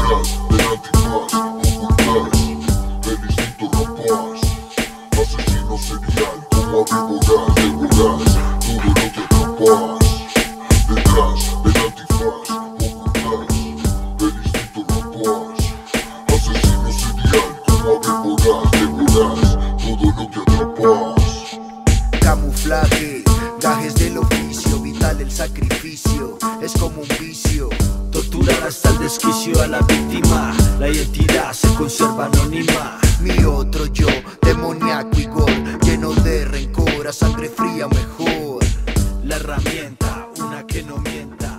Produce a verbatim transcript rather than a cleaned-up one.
detrás del antifaz, ocultas el instinto rapaz. Asesino serial como ave voraz, devorás todo lo que atrapas. Detrás del antifaz, ocultas el instinto rapaz. Asesino serial como ave voraz, devorás todo lo que atrapas. Camuflaje, gajes del oficio, vital el sacrificio, es como un vicio. Torturar hasta el desquicio a la víctima, la identidad se conserva anónima. Mi otro yo, demoníaco y gol, lleno de rencor, a sangre fría mejor. La herramienta, una que no mienta.